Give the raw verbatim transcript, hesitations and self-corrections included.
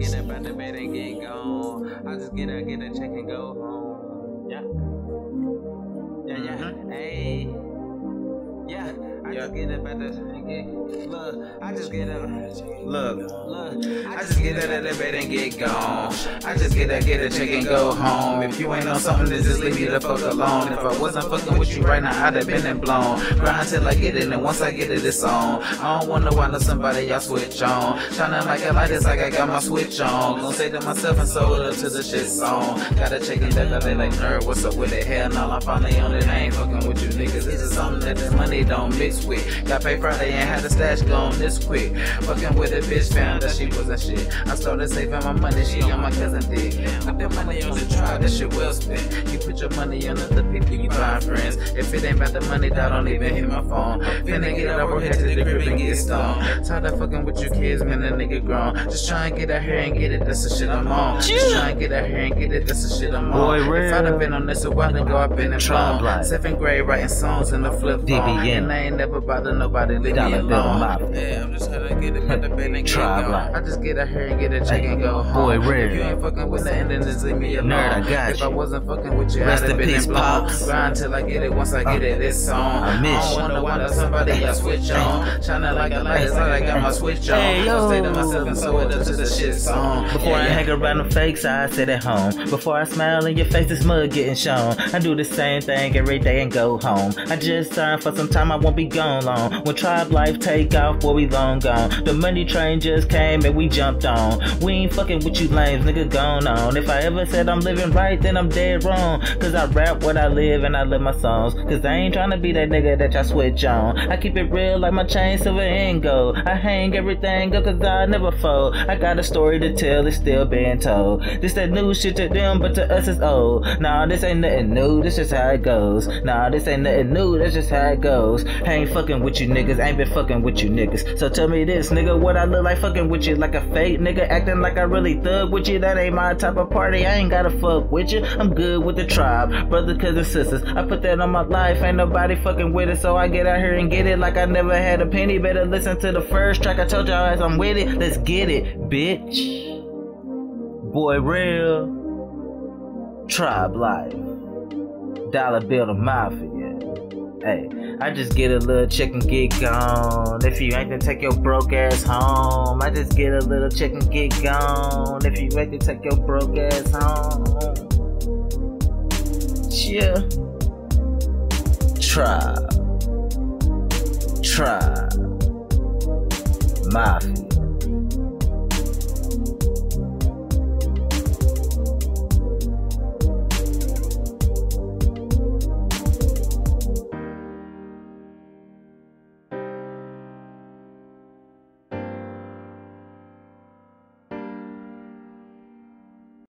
get up out the bed and get gone. I just get up, get a check and go home. Yeah. Yeah, yeah. Mm-hmm. Hey. Yeah. I just get up at the look. I just get up. Look, look. I just get out of the bed and get gone. I just get up, get a check and go home. If you ain't on something, then just leave me the fuck alone. If I wasn't fucking with you right now, I'd have been and blown. Grind till I get it, and once I get it, it's on. I don't wanna wind up somebody y'all switch on. Shining like a light, it's like I got my switch on. Gonna say to myself and sold it up to the shit song. Gotta check it that they like nerd. What's up with it? Hell no, I'm finally on it. I ain't fucking with you niggas. This is something that the money don't mix with. Got paid Friday and had the stash gone this quick. Fucking with a bitch, found that she wasn't shit. I started saving my money, she on my cousin dick. Put that money on the tribe, that shit well spent. You put your money on other people, you find friends. If it ain't about the money, that don't even hit my phone. Finna get over here to the crib and get stoned. Tired of fucking with your kids, man, that nigga grown. Just try and get out here and get it, that's the shit I'm on. Just try and get out here and get it, that's the shit I'm on. Boy, if I'd have been on this a while ago, I've been in blown. Seventh grade writing songs in the flip phone. And I ain't never bothered nobody, leave me alone. Yeah, I'm just trying to get it out the bed and get gone. I just get out here and get a check and go home. Boy, rare. If you ain't fucking with nothing, then just leave me alone. Nerd, I got you. If I wasn't fucking with you, I'd have been in blown. Grind till I get it, once I get it, it's on. I miss you. I don't wanna wind up somebody I switch on. Shining like a light, it's like I got my switch on. Hey, yo. I stay to myself and sew it up to the shit song. Before I hang around the fakes, I sit at home. Before I smile in your face, this mug getting shown. I do the same thing every day and go home. I just signed for some time, I won't be gone long. When Tribe Life take off, boy, we long gone. The money train just came and we jumped on. We ain't fucking with you lames, nigga, gone on. If I ever said I'm living right, then I'm dead wrong. Cause I rap what I live and I live my songs. Cause I ain't tryna be that nigga that y'all switch on. I keep it real like my chain silver and gold. I hang everything up cause I never fold. I got a story to tell, it's still being told. This that new shit to them, but to us it's old. Nah, this ain't nothing new, this just how it goes. Nah, this ain't nothing new, that's just how it goes. I ain't fucking with you niggas, I ain't been fucking with you niggas. So tell me this, nigga, what I look like fucking with you? Like a fake nigga acting like I really thug with you? That ain't my type of party, I ain't gotta fuck with you. I'm good with the tribe, brothers, cousins, sisters. I put that on my life, ain't nobody fucking with it. So I get out here and get it like I never had a penny. Better listen to the first track, I told y'all as I'm with it. Let's get it, bitch. Boy, real Tribe Life, Dollar Bill the Mafia. Hey, I just get a little check and get gone. If you ain't then take your broke ass home. I just get a little check and get gone. If you ain't then take your broke ass home. Yeah. Tribe. Tribe. Mafia.